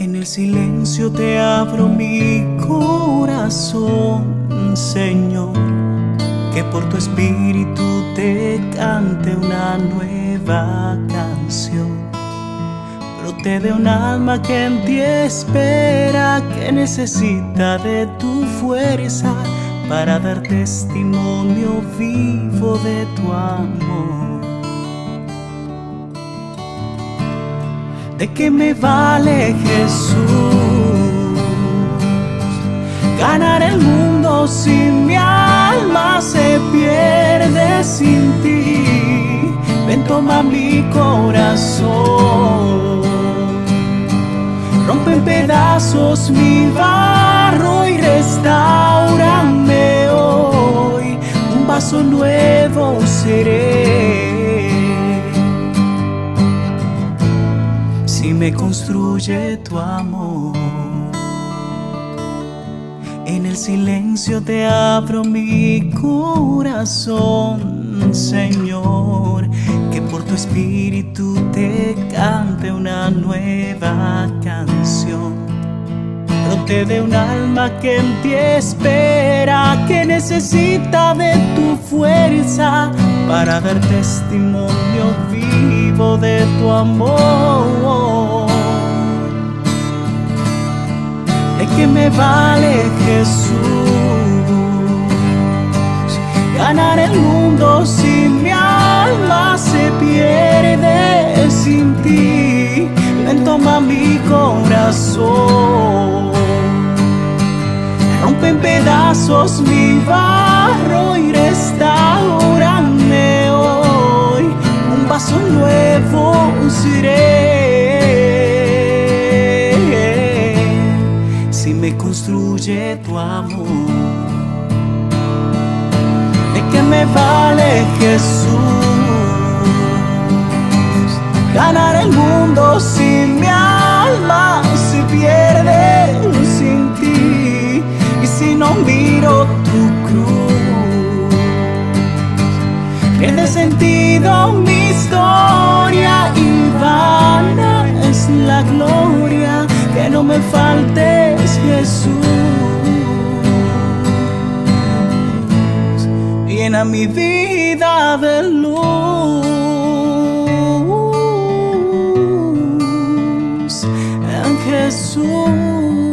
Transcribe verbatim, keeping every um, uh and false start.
En el silencio te abro mi corazón, Señor, que por tu espíritu te cante una nueva canción. Brote de un alma que en ti espera, que necesita de tu fuerza para dar testimonio vivo de tu amor. ¿De qué me vale, Jesús, ganar el mundo si mi alma se pierde sin ti? Ven, toma mi corazón, rompe en pedazos mi barro y restaurame hoy. Un vaso nuevo seré si me construye tu amor. En el silencio te abro mi corazón, Señor, que por tu espíritu te cante una nueva canción. Brote de un alma que en ti espera, que necesita de tu fuerza para dar testimonio vivo de tu amor. ¿De qué me vale, Jesús, ganar el mundo si mi alma se pierde sin ti? Ven, toma mi corazón, rompe en pedazos mi barro y restaurame hoy. Un vaso nuevo seré si me construye tu amor. ¿De qué me vale, Jesús, ganar el mundo si mi alma se pierde sin ti? Y si no miro tu cruz, pierde sentido mi historia y vana es la gloria. Que no me faltes, Jesús, llena mi vida de luz en Jesús.